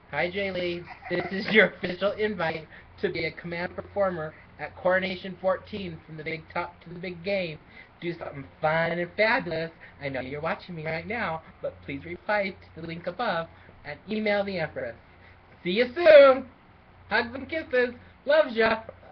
Hi, jlee. This is your official invite to be a command performer at Coronation 14 from the big top to the big game. Do something fun and fabulous. I know you're watching me right now, but please reply to the link above and email the Empress. See you soon! Hugs and kisses. Loves ya!